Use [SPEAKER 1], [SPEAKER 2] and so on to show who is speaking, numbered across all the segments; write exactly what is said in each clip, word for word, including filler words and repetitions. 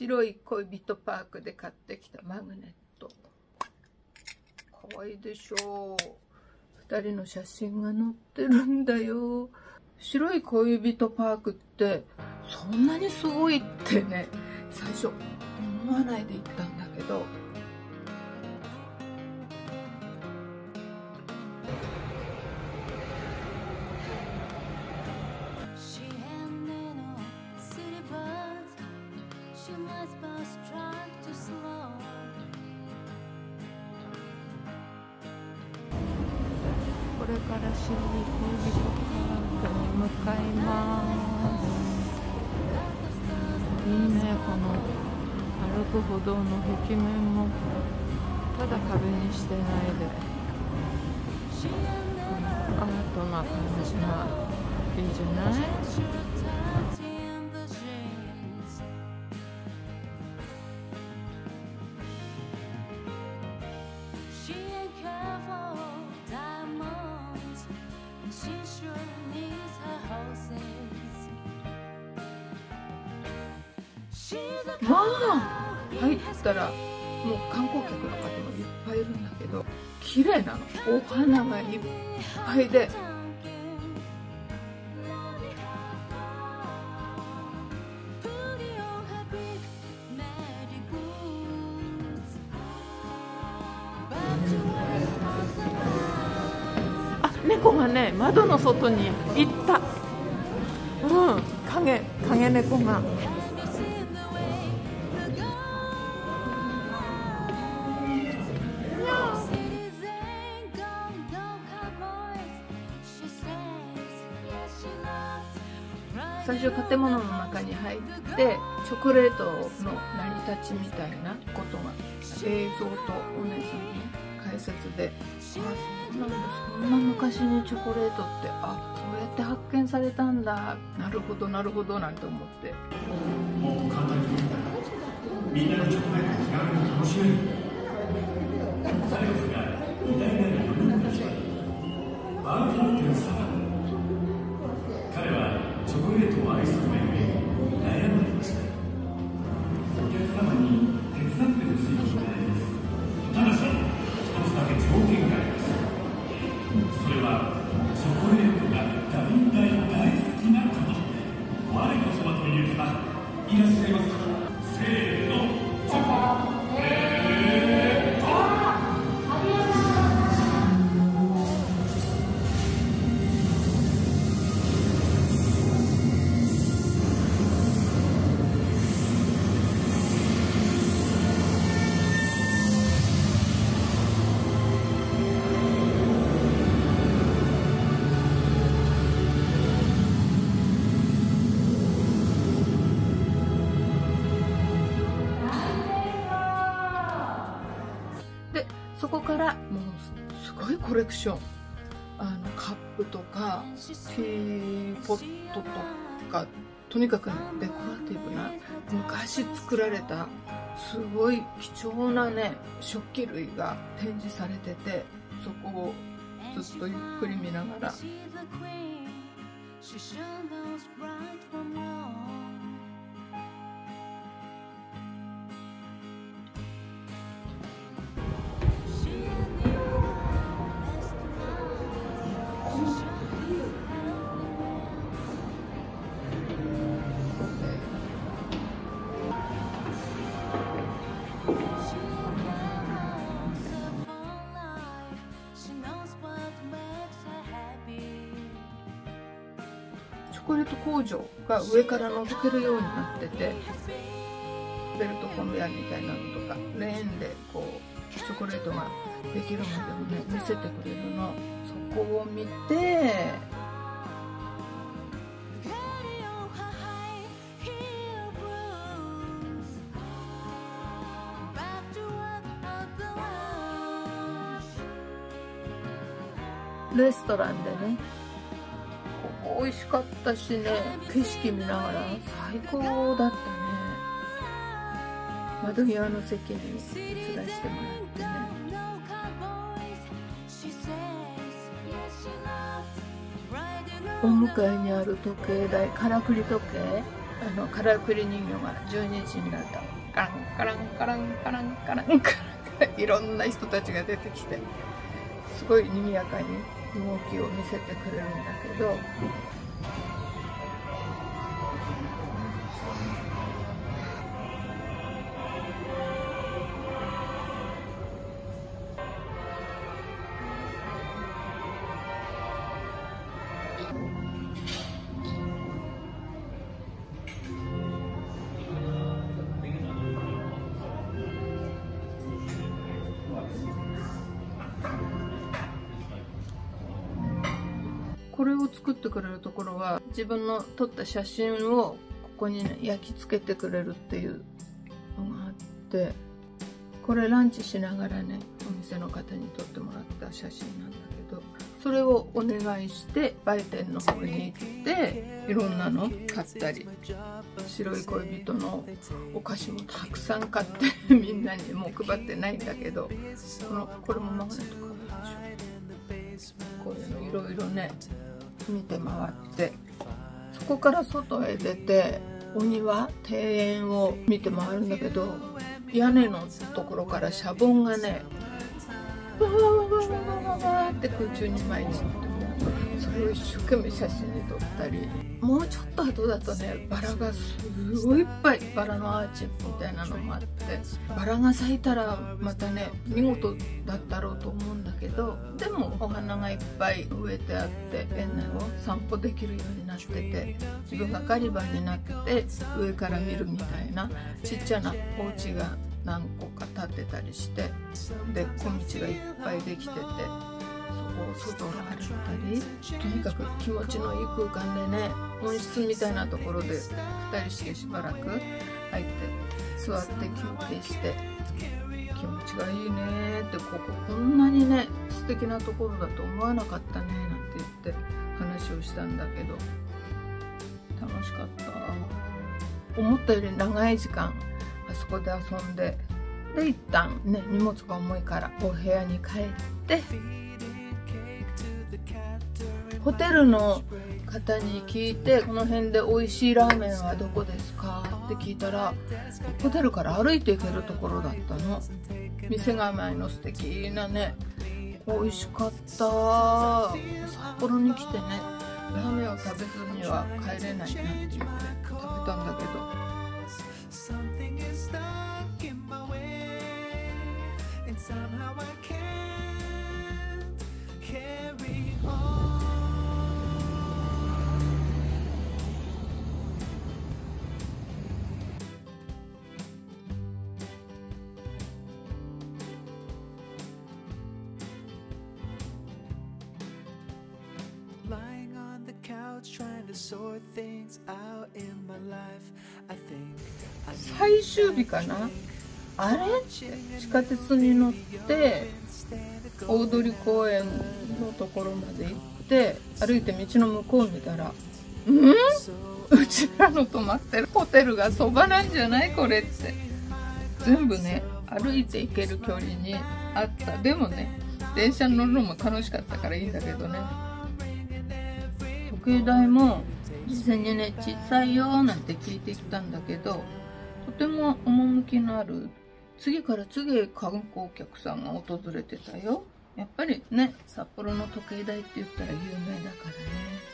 [SPEAKER 1] 白い恋人パークで買ってきたマグネット。かわいいでしょう。ふたりの写真が載ってるんだよ。白い恋人パークってそんなにすごいってね、最初思わないで行ったんだけど、これから白い恋人パークに向かいます。いいね、この歩く歩道の壁面もただ壁にしてないで、アートな感じがいいじゃない？まあ入ったらもう観光客の方もいっぱいいるんだけど、綺麗なの。お花がいっぱいで、あ、猫がね窓の外に行った。うん、影影猫が。最初建物の中に入ってチョコレートの成り立ちみたいなことが映像とお姉さんの解説で、あ、そうなんだ、そんな昔にチョコレートって、あ、そうやって発見されたんだ、なるほどなるほどなんて思って。
[SPEAKER 2] もっと簡単に言ったらみんなのチョコレートを気軽に楽しめる。サイレスが偉大なるよにんの一人、バン・ホーテン様。彼はチョコレートを愛するめぐり悩んでいました。お客様に手伝ってほしいことがあります。ただし一つだけ条件があります。それはチョコレートが大大大好きなこと。我のそばという方いらっしゃいますか？せーの、チョコレート。
[SPEAKER 1] でそこからもうすごいコレクション、あのカップとかティーポットとか、とにかく、ね、デコラティブな昔作られたすごい貴重なね食器類が展示されてて、そこをずっとゆっくり見ながら。チョコレート工場が上から覗けるようになってて、ベルトコンベヤーみたいなのとかレーンでこうチョコレートができるまでをね見せてくれるの。そこを見て、レストランでね美味しかったしね、景色見ながら最高だったね。窓際の席に移らしてもらってね、お向かいにある時計台、からくり時計、あのからくり人形がじゅうにじになったカランカランカランカランカランカランカランいろんな人たちが出てきて、すごい賑やかに動きを見せてくれるんだけど、これを作ってくれるところは、自分の撮った写真をここにね焼き付けてくれるっていうのがあって、これランチしながらねお店の方に撮ってもらった写真なんだけど、それをお願いして売店の方に行っていろんなの買ったり、白い恋人のお菓子もたくさん買ってみんなにもう配ってないんだけど、このこれもマグネットかでしょ、こういうのいろいろね見て回って、そこから外へ出てお庭庭園を見て回るんだけど、屋根のところからシャボンがねわーわーわーわーわーわーって空中に舞い散って、それを一生懸命写真に撮ったり、もうちょっと後だとねバラがすごいいっぱい、バラのアーチみたいなのもあって、バラが咲いたらまたね見事だったろうと思うんだけど、でもお花がいっぱい植えてあって園内を散歩できるようになってて、自分がガリバーになって上から見るみたいなちっちゃなお家が何個か建ってたりして、で小道がいっぱいできてて、そこを外を歩いたり、とにかく気持ちのいい空間でね、温室みたいなところでふたりしてしばらく入って座って休憩して、気持ちがいいねって、こここんなにね素敵なところだと思わなかったねなんて言って話をしたんだけど、楽しかった。思ったより長い時間あそこで遊んで、で一旦ね荷物が重いからお部屋に帰って、ホテルの方に聞いて、この辺で美味しいラーメンはどこですかって聞いたら、ホテルから歩いて行けるところだったの。店構えの素敵なね、美味しかった。札幌に来てねラーメンを食べずには帰れないなんて言って食べたんだけど、最終日かな、あれって地下鉄に乗って大通公園のところまで行って歩いて道の向こう見たら、うんうちらの泊まってるホテルがそばなんじゃないこれって、全部ね歩いて行ける距離にあった。でもね電車に乗るのも楽しかったからいいんだけどね、時計台も事前にね小さいよなんて聞いてきたんだけど、とても趣のある、次から次へ観光客さんが訪れてたよ。やっぱりね札幌の時計台って言ったら有名だからね。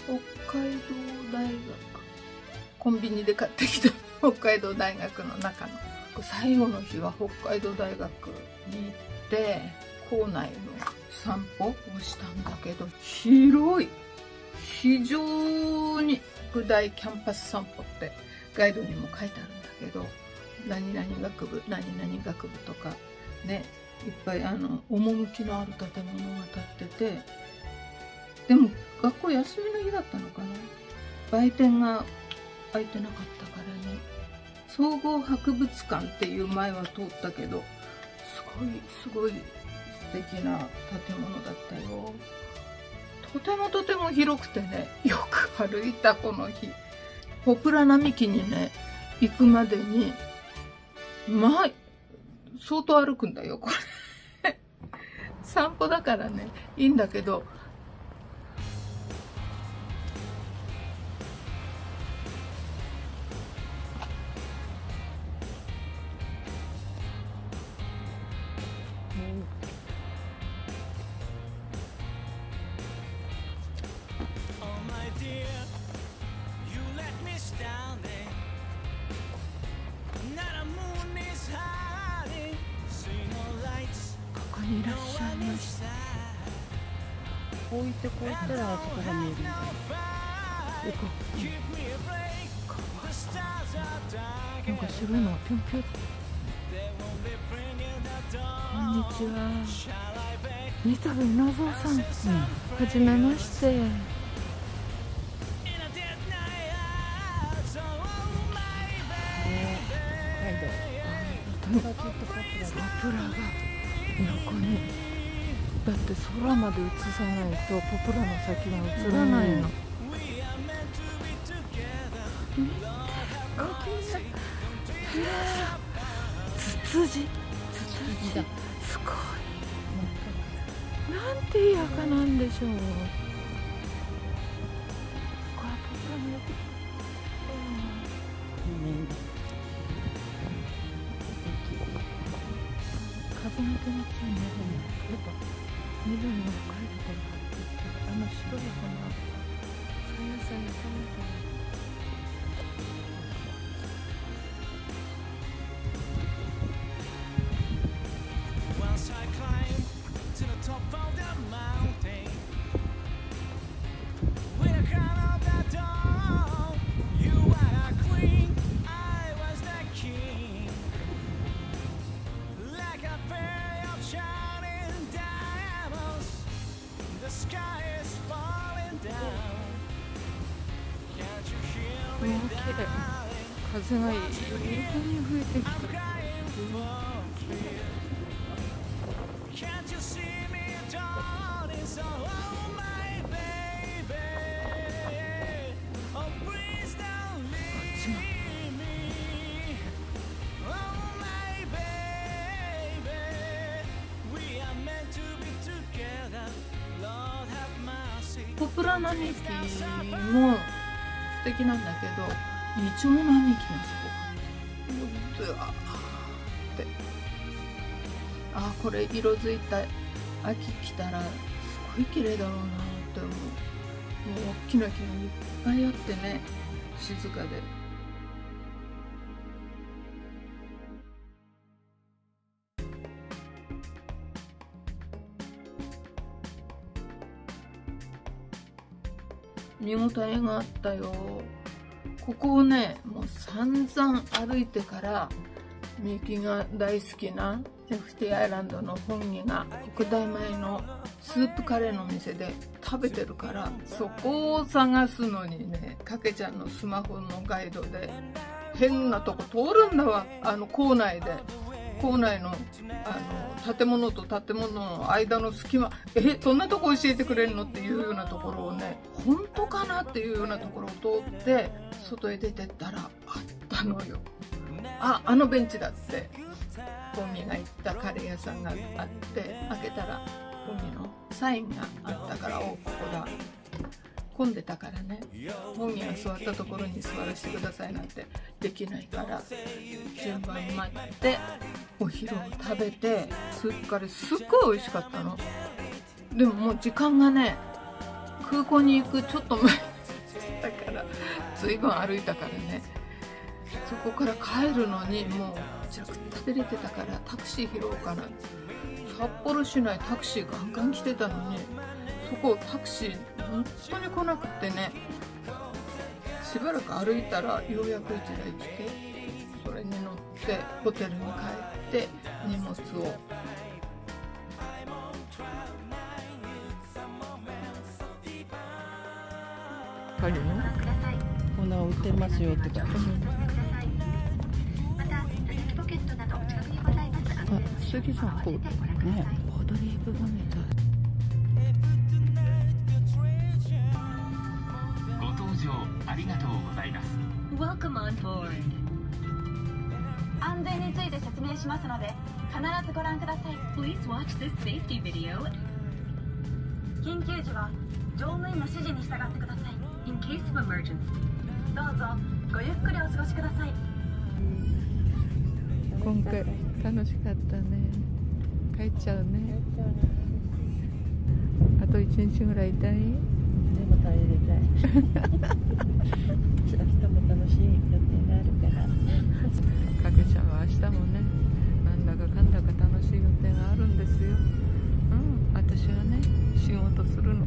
[SPEAKER 1] 北海道大学、コンビニで買ってきた北海道大学の中の最後の日は北海道大学に行って校内の散歩をしたんだけど、広い、非常に特大キャンパス散歩ってガイドにも書いてあるんだけど、何々学部何々学部とかね、いっぱいあの趣のある建物が建ってて、でも学校休みの日だったのかな、売店が開いてなかったからね。総合博物館っていう前は通ったけど、すごいすごい素敵な建物だったよ。とてもとても広くてね、よく歩いたこの日。ポプラ並木にね行くまでにまあ相当歩くんだよこれ散歩だからねいいんだけど、ここにいらっしゃいました。
[SPEAKER 3] こう行ってこう行ったらあそこが見えるんだよ。
[SPEAKER 1] 行こう。なんか白いのがぴょんぴょん。こんにちは。新田部稲造さん。うん、はじめまして。ポプラが横に、だって空まで映さないとポプラの先が映らないの。見て、こんなツツジ、ツツジだ。すごい。なんていい赤なんでしょう。これポプラの横に。風の手のちに緑の深いところが入っていて、あの白い花、さやさやさやさや。うわ、綺麗。風がいい風に吹いてきた。ポプラ並木も素敵なんだけど、イチョウ並木がすごい。うわーって、あーこれ色づいた秋来たらすごい綺麗だろうなって思う。もう大きな木がいっぱいあってね、静かで。見応えがあったよ。ここをね、もう散々歩いてから、みゆきが大好きな エフティー アイランドの本木が国大前のスープカレーの店で食べてるから、そこを探すのにね、かけちゃんのスマホのガイドで変なとこ通るんだわ。あの校内で校内のあの建物と建物の間の隙間、えそんなとこ教えてくれるのっていうようなところをね、本当かなっていうようなところを通って外へ出てったらあったのよ。あ、あのベンチだって、本人が行ったカレー屋さんがあって、開けたら本人のサインがあったから、お、ここだ。混んでたからね、本人が座ったところに座らせてくださいなんてできないから、順番待ってお昼を食べて、スープカレーすっごい美味しかったの。でももう時間がね、空港に行くちょっと前だから随分歩いたからね、そこから帰るのにもうめちゃくちゃ照れてたから、タクシー拾おうかな。札幌市内タクシーガンガン来てたのに、そこタクシー本当に来なくってね、しばらく歩いたらようやくいちだい来て、それに乗ってホテルに帰って荷物を借りるの
[SPEAKER 3] こんな売ってますよってか。
[SPEAKER 1] あ、素敵じゃん、こうね、オードリー・ヘプバーンみたい。
[SPEAKER 4] ご搭乗ありがとうございます。
[SPEAKER 5] Welcome on board。 安全について説明しますので必ずご覧ください。
[SPEAKER 4] Please watch this safety video。
[SPEAKER 5] 緊急時は乗務員の指示に従ってください。
[SPEAKER 4] In case of emergency。
[SPEAKER 5] どうぞごゆっくりお過ごしください。
[SPEAKER 1] 今回楽しかったね。帰っちゃうね。あといちにちぐらいいたい。
[SPEAKER 3] でも帰りたい。明日も楽しい予定があるから。
[SPEAKER 1] かけちゃんは明日もね、なんだかかんだか楽しい予定があるんですよ。うん、私はね、仕事するの。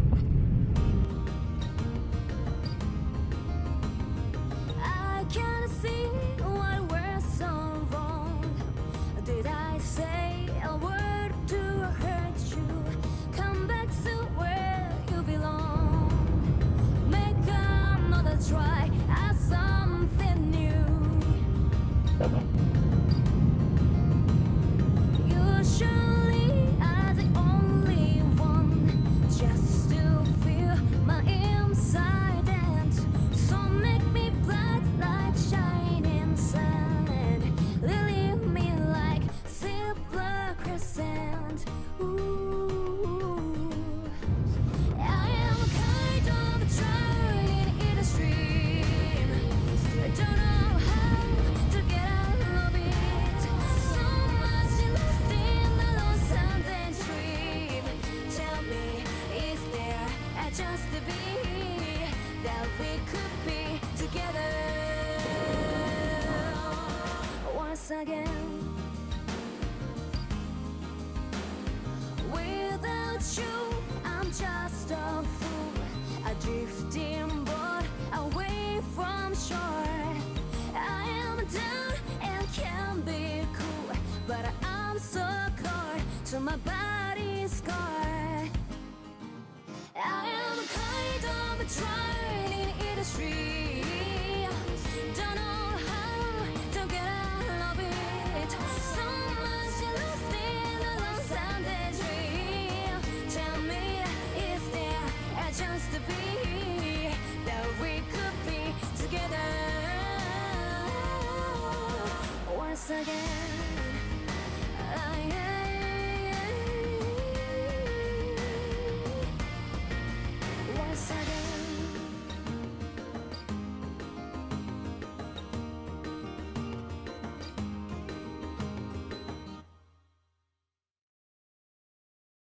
[SPEAKER 6] Again